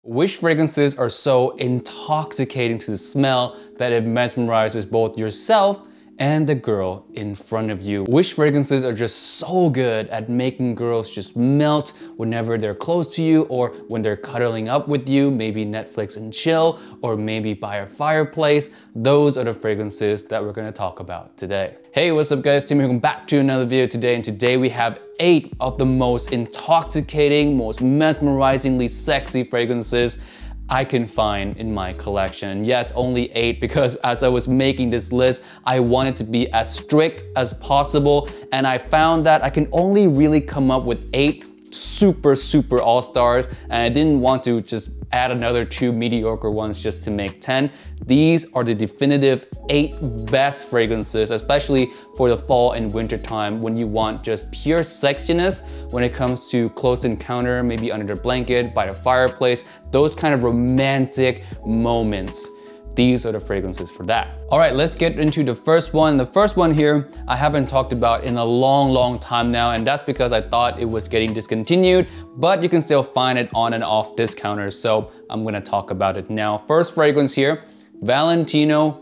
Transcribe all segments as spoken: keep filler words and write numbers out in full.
Which fragrances are so intoxicating to the smell that it mesmerizes both yourself and the girl in front of you? Which fragrances are just so good at making girls just melt whenever they're close to you or when they're cuddling up with you, maybe Netflix and chill, or maybe by a fireplace? Those are the fragrances that we're gonna talk about today. Hey, what's up guys? Tim here, welcome back to another video today, and today we have eight of the most intoxicating, most mesmerizingly sexy fragrances I can find in my collection. And yes, only eight, because as I was making this list, I wanted to be as strict as possible, and I found that I can only really come up with eight super, super all-stars, and I didn't want to just add another two mediocre ones just to make ten. These are the definitive eight best fragrances, especially for the fall and winter time when you want just pure sexiness when it comes to close encounter, maybe under the blanket, by the fireplace, those kind of romantic moments. These are the fragrances for that. All right, let's get into the first one. The first one here, I haven't talked about in a long, long time now, and that's because I thought it was getting discontinued, but you can still find it on and off discounters, so I'm gonna talk about it now. First fragrance here, Valentino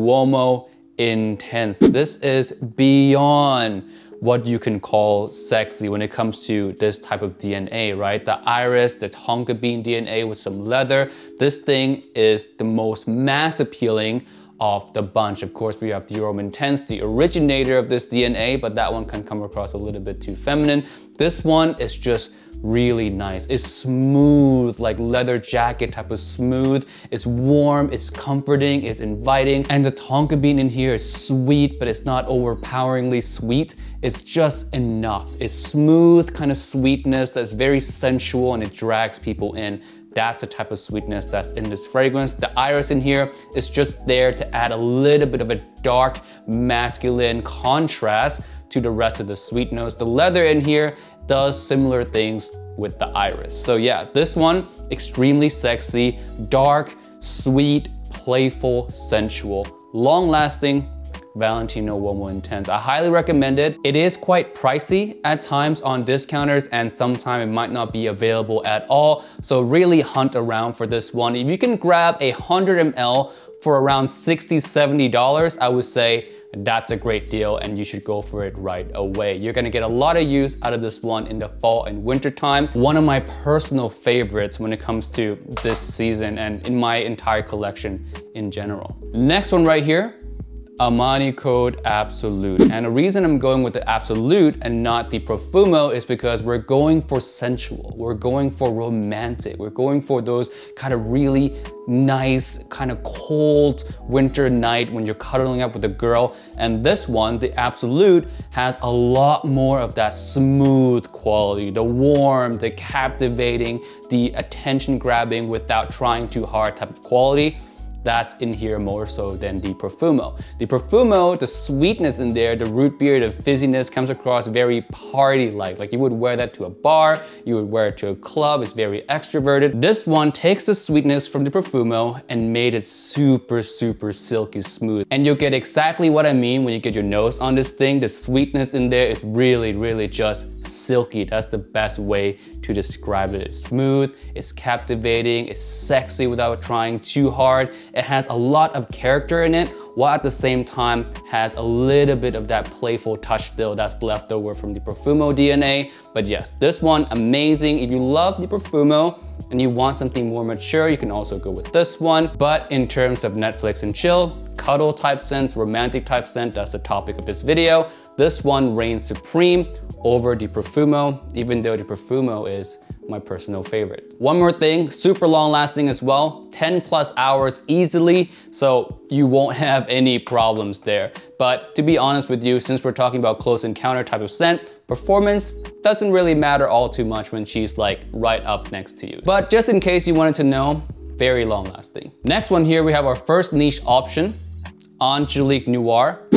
Uomo Intense. This is beyond what you can call sexy when it comes to this type of D N A, right? The iris, the tonka bean D N A with some leather. This thing is the most mass appealing of the bunch. Of course, we have the Uomo Intense, the originator of this D N A, but that one can come across a little bit too feminine. This one is just really nice. It's smooth, like leather jacket type of smooth. It's warm, it's comforting, it's inviting. And the tonka bean in here is sweet, but it's not overpoweringly sweet. It's just enough. It's smooth kind of sweetness that's very sensual, and it drags people in. That's the type of sweetness that's in this fragrance. The iris in here is just there to add a little bit of a dark masculine contrast to the rest of the sweet notes. The leather in here does similar things with the iris. So yeah, this one, extremely sexy, dark, sweet, playful, sensual, long-lasting Valentino Uomo Intense. I highly recommend it. It is quite pricey at times on discounters, and sometimes it might not be available at all. So really hunt around for this one. If you can grab a one hundred milliliters for around sixty, seventy dollars, I would say that's a great deal and you should go for it right away. You're gonna get a lot of use out of this one in the fall and winter time. One of my personal favorites when it comes to this season and in my entire collection in general. Next one right here, Armani Code Absolute. And the reason I'm going with the Absolute and not the Profumo is because we're going for sensual, we're going for romantic, we're going for those kind of really nice, kind of cold winter night when you're cuddling up with a girl. And this one, the Absolute, has a lot more of that smooth quality, the warm, the captivating, the attention grabbing without trying too hard type of quality. That's in here more so than the Profumo. The Profumo, the sweetness in there, the root beer, the fizziness comes across very party-like. Like you would wear that to a bar, you would wear it to a club, it's very extroverted. This one takes the sweetness from the Profumo and made it super, super silky smooth. And you'll get exactly what I mean when you get your nose on this thing. The sweetness in there is really, really just silky. That's the best way to describe it. It's smooth, it's captivating, it's sexy without trying too hard. It has a lot of character in it, while at the same time has a little bit of that playful touch still that's left over from the Profumo D N A. But yes, this one, amazing. If you love the Profumo and you want something more mature, you can also go with this one. But in terms of Netflix and chill, cuddle type scents, romantic type scent, that's the topic of this video, this one reigns supreme over the Profumo, even though the Profumo is my personal favorite. One more thing, super long lasting as well, ten plus hours easily, so you won't have any problems there. But to be honest with you, since we're talking about close encounter type of scent, performance doesn't really matter all too much when she's like right up next to you. But just in case you wanted to know, very long lasting. Next one here, we have our first niche option, Angelique Noir.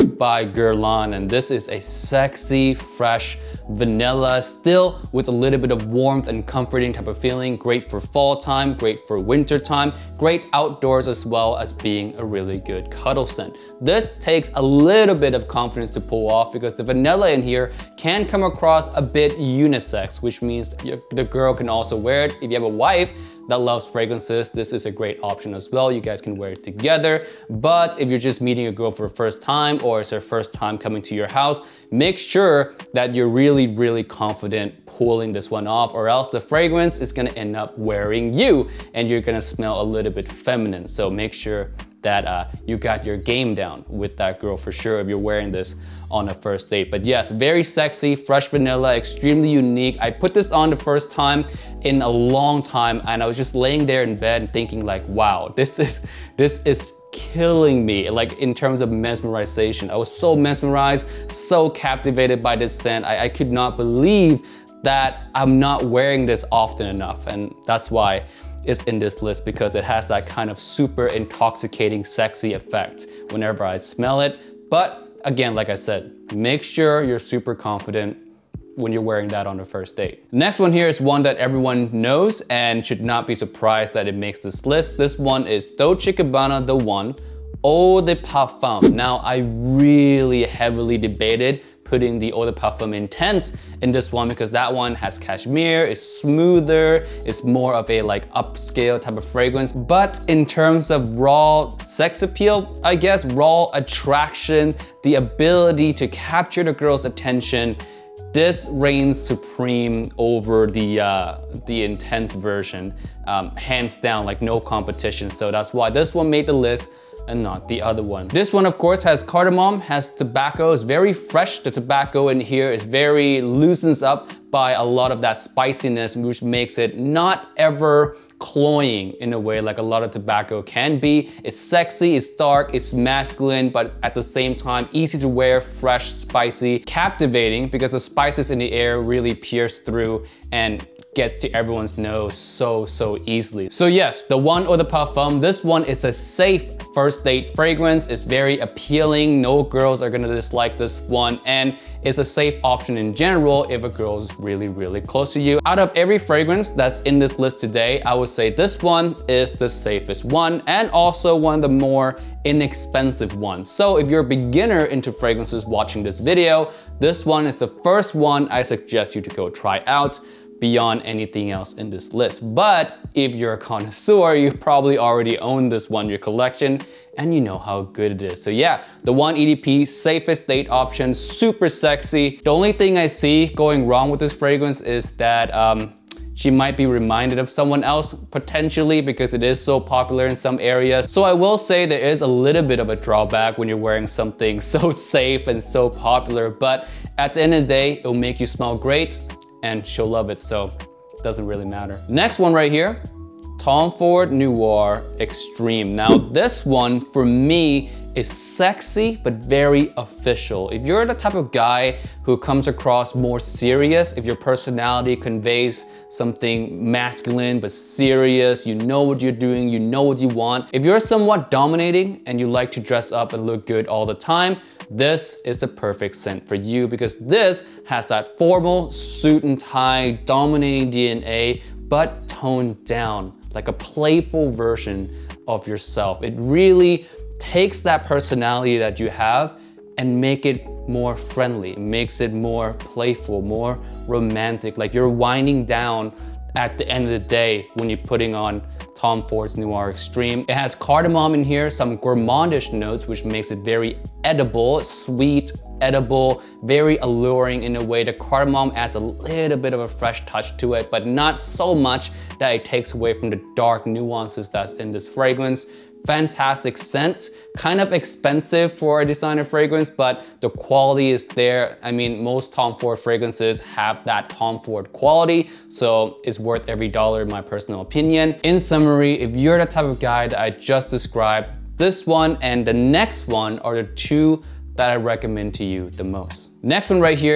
by Guerlain, and this is a sexy, fresh vanilla, still with a little bit of warmth and comforting type of feeling. Great for fall time, great for winter time, great outdoors, as well as being a really good cuddle scent. This takes a little bit of confidence to pull off because the vanilla in here can come across a bit unisex, which means the girl can also wear it. If you have a wife that loves fragrances, this is a great option as well. You guys can wear it together. But if you're just meeting a girl for the first time, or it's her first time coming to your house, make sure that you're really, really confident pulling this one off, or else the fragrance is gonna end up wearing you and you're gonna smell a little bit feminine. So make sure that uh, you got your game down with that girl for sure if you're wearing this on a first date. But yes, very sexy, fresh vanilla, extremely unique. I put this on the first time in a long time, and I was just laying there in bed thinking like, wow, this is, this is killing me, like in terms of mesmerization. I was so mesmerized, so captivated by this scent. I, I could not believe that I'm not wearing this often enough, and that's why is in this list, because it has that kind of super intoxicating, sexy effect whenever I smell it. But again, like I said, make sure you're super confident when you're wearing that on the first date. The next one here is one that everyone knows and should not be surprised that it makes this list. This one is Dolce and Gabbana The One Eau de Parfum. Now, I really heavily debated putting the Eau de Parfum Intense in this one because that one has cashmere, is smoother, it's more of a like upscale type of fragrance. But in terms of raw sex appeal, I guess, raw attraction, the ability to capture the girl's attention, this reigns supreme over the uh, the Intense version, um, hands down, like no competition. So that's why this one made the list and not the other one. This one, of course, has cardamom, has tobacco. It's very fresh. The tobacco in here is very loosens up by a lot of that spiciness, which makes it not ever cloying in a way like a lot of tobacco can be. It's sexy, it's dark, it's masculine, but at the same time, easy to wear, fresh, spicy, captivating, because the spices in the air really pierce through and gets to everyone's nose so, so easily. So yes, the One Eau de Parfum, this one is a safe first date fragrance. It's very appealing. No girls are gonna dislike this one, and it's a safe option in general if a girl is really, really close to you. Out of every fragrance that's in this list today, I would say this one is the safest one, and also one of the more inexpensive ones. So if you're a beginner into fragrances watching this video, this one is the first one I suggest you to go try out beyond anything else in this list. But if you're a connoisseur, you probably already own this one in your collection and you know how good it is. So yeah, the One E D P, safest date option, super sexy. The only thing I see going wrong with this fragrance is that um, she might be reminded of someone else potentially because it is so popular in some areas. So I will say there is a little bit of a drawback when you're wearing something so safe and so popular, but at the end of the day, it'll make you smell great and she'll love it, so it doesn't really matter. Next one right here, Tom Ford Noir Extreme. Now this one, for me, is sexy, but very official. If you're the type of guy who comes across more serious, if your personality conveys something masculine but serious, you know what you're doing, you know what you want. If you're somewhat dominating and you like to dress up and look good all the time, this is the perfect scent for you because this has that formal suit and tie, dominating D N A, but toned down, like a playful version of yourself. It really takes that personality that you have and make it more friendly, makes it more playful, more romantic, like you're winding down at the end of the day when you're putting on Tom Ford's Noir Extreme. It has cardamom in here, some gourmandish notes, which makes it very edible, sweet, edible, very alluring in a way. The cardamom adds a little bit of a fresh touch to it, but not so much that it takes away from the dark nuances that's in this fragrance. Fantastic scent, kind of expensive for a designer fragrance, but the quality is there. I mean, most Tom Ford fragrances have that Tom Ford quality, so it's worth every dollar in my personal opinion. In summary, if you're the type of guy that I just described, this one and the next one are the two that I recommend to you the most. Next one right here,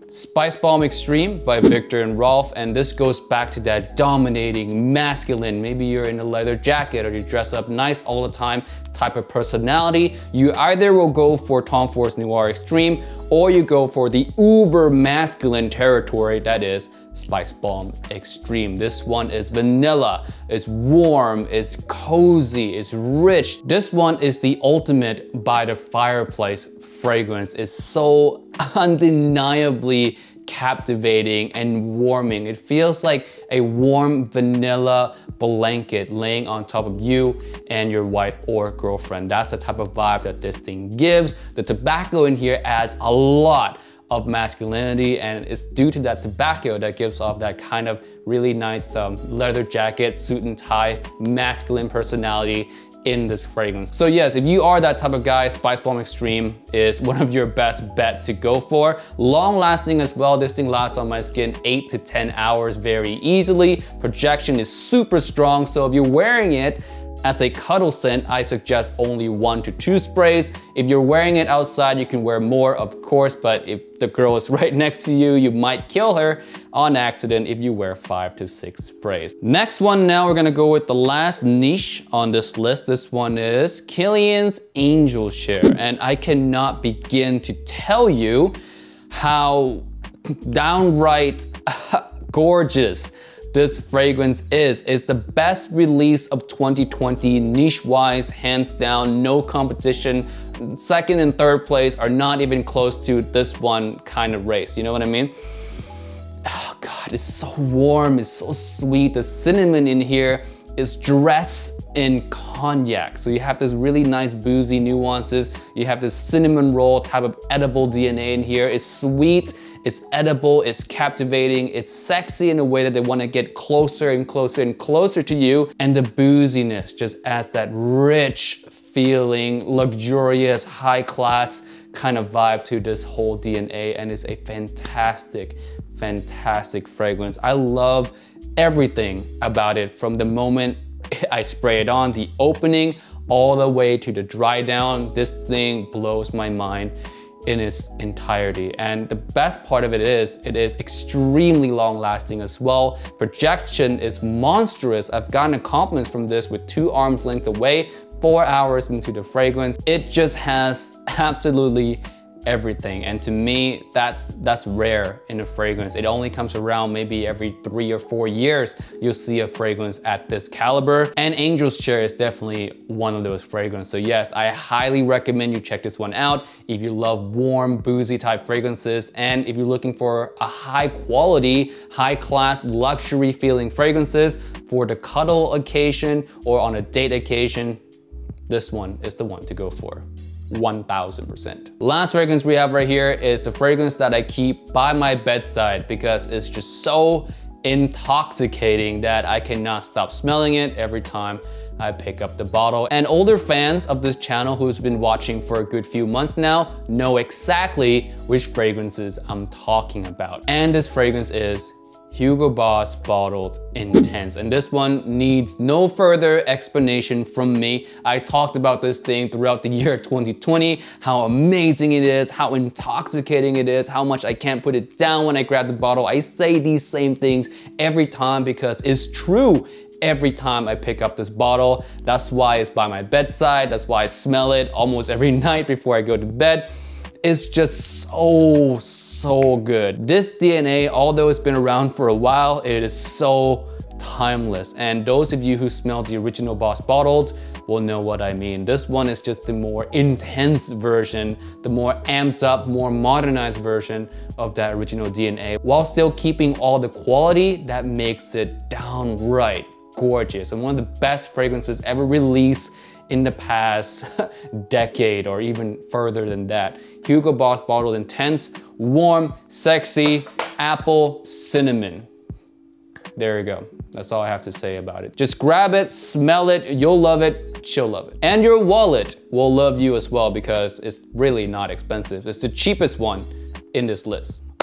Spice Bomb Extreme by Viktor and Rolf, and this goes back to that dominating, masculine, maybe you're in a leather jacket or you dress up nice all the time type of personality. You either will go for Tom Ford's Noir Extreme or you go for the uber masculine territory that is Spice Bomb Extreme. This one is vanilla, it's warm, it's cozy, it's rich. This one is the ultimate by the fireplace fragrance. It's so undeniably captivating and warming. It feels like a warm vanilla blanket laying on top of you and your wife or girlfriend. That's the type of vibe that this thing gives. The tobacco in here adds a lot of masculinity, and it's due to that tobacco that gives off that kind of really nice um, leather jacket, suit and tie, masculine personality in this fragrance. So yes, if you are that type of guy, Spice Bomb Extreme is one of your best bet to go for. Long lasting as well. This thing lasts on my skin eight to ten hours very easily. Projection is super strong, so if you're wearing it as a cuddle scent, I suggest only one to two sprays. If you're wearing it outside, you can wear more, of course, but if the girl is right next to you, you might kill her on accident if you wear five to six sprays. Next one now, we're gonna go with the last niche on this list. This one is Kilian's Angel Share, and I cannot begin to tell you how downright gorgeous this fragrance is. It's the best release of twenty twenty, niche-wise, hands down, no competition. Second and third place are not even close to this one kind of race, you know what I mean? Oh God, it's so warm, it's so sweet. The cinnamon in here is dressed in cognac. So you have this really nice boozy nuances. You have this cinnamon roll type of edible D N A in here. It's sweet, it's edible, it's captivating, it's sexy in a way that they wanna get closer and closer and closer to you. And the booziness just adds that rich feeling, luxurious, high class kind of vibe to this whole D N A. And it's a fantastic, fantastic fragrance. I love everything about it from the moment I spray it on, the opening, all the way to the dry down. This thing blows my mind in its entirety. And the best part of it is, it is extremely long lasting as well. Projection is monstrous. I've gotten compliments from this with two arms length away, four hours into the fragrance. It just has absolutely everything. And to me, that's that's rare in a fragrance. It only comes around maybe every three or four years, you'll see a fragrance at this caliber. And Angel's Share is definitely one of those fragrances. So yes, I highly recommend you check this one out if you love warm, boozy type fragrances. And if you're looking for a high quality, high class, luxury feeling fragrances for the cuddle occasion or on a date occasion, this one is the one to go for. one thousand percent. Last fragrance we have right here is the fragrance that I keep by my bedside because it's just so intoxicating that I cannot stop smelling it every time I pick up the bottle. And older fans of this channel who's been watching for a good few months now know exactly which fragrances I'm talking about. And this fragrance is Hugo Boss Bottled Intense. And this one needs no further explanation from me. I talked about this thing throughout the year twenty twenty, how amazing it is, how intoxicating it is, how much I can't put it down when I grab the bottle. I say these same things every time because it's true. Every time I pick up this bottle, that's why it's by my bedside. That's why I smell it almost every night before I go to bed. It's just so, so good. This D N A, although it's been around for a while, it is so timeless. And those of you who smelled the original Boss Bottled will know what I mean. This one is just the more intense version, the more amped up, more modernized version of that original D N A, while still keeping all the quality that makes it downright gorgeous. And one of the best fragrances ever released in the past decade or even further than that. Hugo Boss Bottled Intense, warm, sexy, apple, cinnamon. There you go. That's all I have to say about it. Just grab it, smell it, you'll love it, she'll love it. And your wallet will love you as well because it's really not expensive. It's the cheapest one in this list.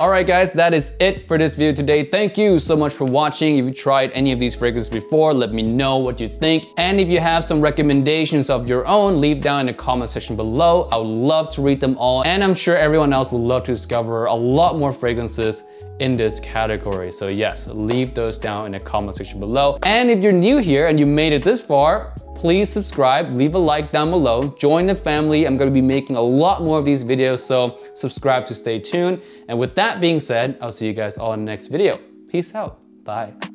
Alright guys, that is it for this video today. Thank you so much for watching. If you tried any of these fragrances before, let me know what you think. And if you have some recommendations of your own, leave down in the comment section below. I would love to read them all, and I'm sure everyone else would love to discover a lot more fragrances in this category. So yes, leave those down in the comment section below. And if you're new here and you made it this far, please subscribe, leave a like down below, join the family. I'm gonna be making a lot more of these videos, so subscribe to stay tuned. And with that being said, I'll see you guys all in the next video. Peace out, bye.